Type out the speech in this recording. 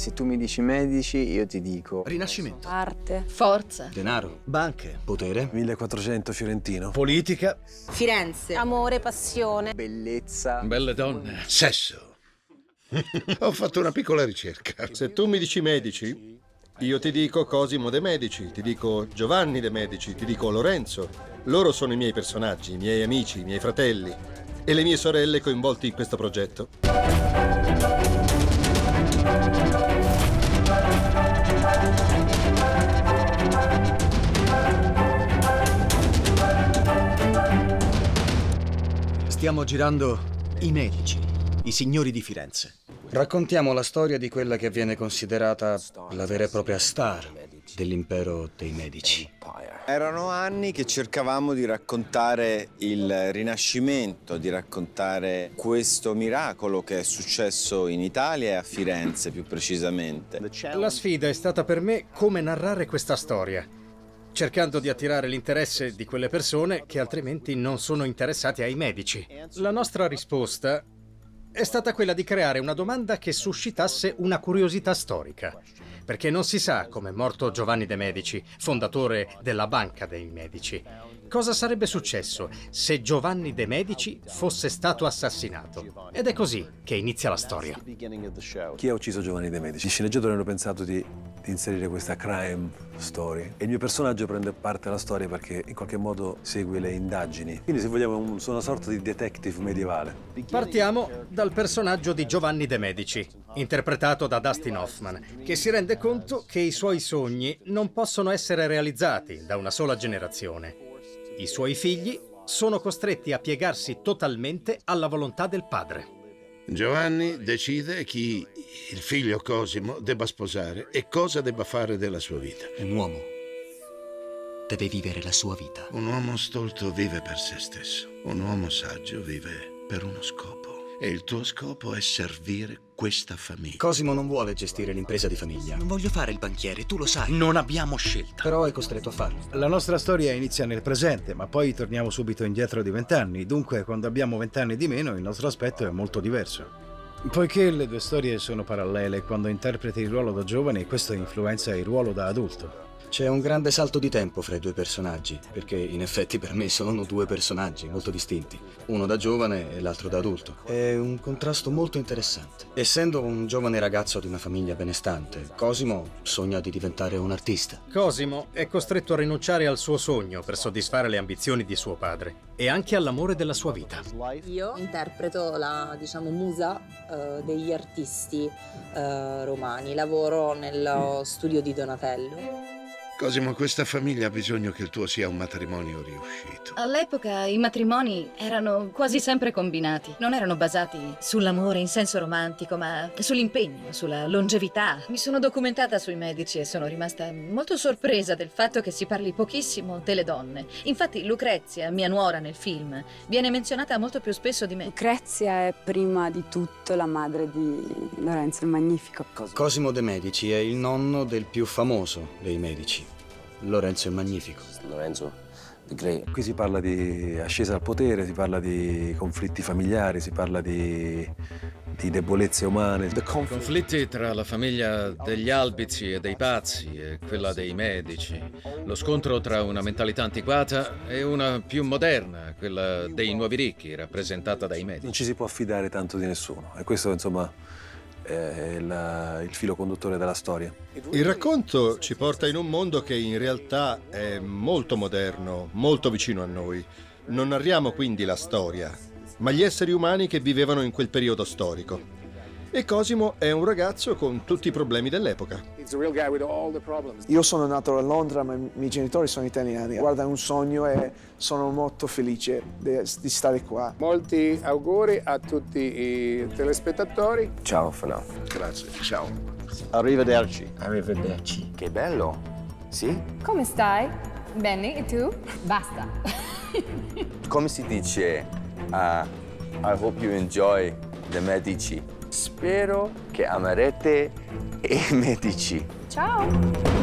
Se tu mi dici Medici, io ti dico Rinascimento. Arte. Forza. Denaro. Banche. Potere. 1400 fiorentino. Politica. Firenze. Amore, passione. bellezza. Belle donne. Sesso. Ho fatto una piccola ricerca. Se tu mi dici Medici, io ti dico Cosimo de' Medici, ti dico Giovanni de' Medici, ti dico Lorenzo. Loro sono i miei personaggi, i miei amici, i miei fratelli e le mie sorelle coinvolti in questo progetto. Stiamo girando I Medici, i signori di Firenze. Raccontiamo la storia di quella che viene considerata la vera e propria star dell'impero dei Medici. Erano anni che cercavamo di raccontare il Rinascimento, di raccontare questo miracolo che è successo in Italia e a Firenze più precisamente. La sfida è stata per me come narrare questa storia, cercando di attirare l'interesse di quelle persone che altrimenti non sono interessate ai Medici. La nostra risposta è stata quella di creare una domanda che suscitasse una curiosità storica. Perché non si sa come è morto Giovanni de' Medici, fondatore della Banca dei Medici. Cosa sarebbe successo se Giovanni de' Medici fosse stato assassinato? Ed è così che inizia la storia. Chi ha ucciso Giovanni de' Medici? I sceneggiatori hanno pensato di inserire questa crime story e il mio personaggio prende parte alla storia perché in qualche modo segue le indagini. Quindi se vogliamo sono una sorta di detective medievale. Partiamo dal personaggio di Giovanni de' Medici, interpretato da Dustin Hoffman, che si rende conto che i suoi sogni non possono essere realizzati da una sola generazione. I suoi figli sono costretti a piegarsi totalmente alla volontà del padre. Giovanni decide chi il figlio Cosimo debba sposare e cosa debba fare della sua vita. Un uomo deve vivere la sua vita. Un uomo stolto vive per se stesso. Un uomo saggio vive per uno scopo. E il tuo scopo è servire questa famiglia. Cosimo non vuole gestire l'impresa di famiglia. Non voglio fare il banchiere, tu lo sai. Non abbiamo scelta. Però è costretto a farlo. La nostra storia inizia nel presente, ma poi torniamo subito indietro di 20 anni. Dunque, quando abbiamo 20 anni di meno, il nostro aspetto è molto diverso. Poiché le due storie sono parallele, quando interpreti il ruolo da giovane, questo influenza il ruolo da adulto. C'è un grande salto di tempo fra i due personaggi, perché in effetti per me sono due personaggi molto distinti, uno da giovane e l'altro da adulto. È un contrasto molto interessante. Essendo un giovane ragazzo di una famiglia benestante, Cosimo sogna di diventare un artista. Cosimo è costretto a rinunciare al suo sogno per soddisfare le ambizioni di suo padre e anche all'amore della sua vita. Io interpreto la, musa degli artisti romani. Lavoro nello studio di Donatello. Cosimo, questa famiglia ha bisogno che il tuo sia un matrimonio riuscito. All'epoca i matrimoni erano quasi sempre combinati. Non erano basati sull'amore in senso romantico, ma sull'impegno, sulla longevità. Mi sono documentata sui Medici e sono rimasta molto sorpresa del fatto che si parli pochissimo delle donne. Infatti Lucrezia, mia nuora nel film, viene menzionata molto più spesso di me. Lucrezia è prima di tutto la madre di Lorenzo il Magnifico. Cosimo de' Medici è il nonno del più famoso dei Medici, Lorenzo il Magnifico. Lorenzo the Great. Qui si parla di ascesa al potere, si parla di conflitti familiari, si parla di debolezze umane. Conflitti tra la famiglia degli Albizi e dei Pazzi e quella dei Medici. Lo scontro tra una mentalità antiquata e una più moderna, quella dei nuovi ricchi, rappresentata dai Medici. Non ci si può affidare tanto di nessuno e questo, insomma, è il filo conduttore della storia. Il racconto ci porta in un mondo che in realtà è molto moderno, molto vicino a noi. Non narriamo quindi la storia, ma gli esseri umani che vivevano in quel periodo storico. E Cosimo è un ragazzo con tutti i problemi dell'epoca. Io sono nato a Londra, ma i miei genitori sono italiani. Guarda, è un sogno e sono molto felice di stare qua. Molti auguri a tutti i telespettatori. Ciao, Fernando. Grazie, ciao. Arrivederci. Arrivederci. Che bello. Sì? Come stai? Bene, e tu? Basta. Come si dice? I hope you enjoy the Medici. Spero che amerete i Medici. Ciao!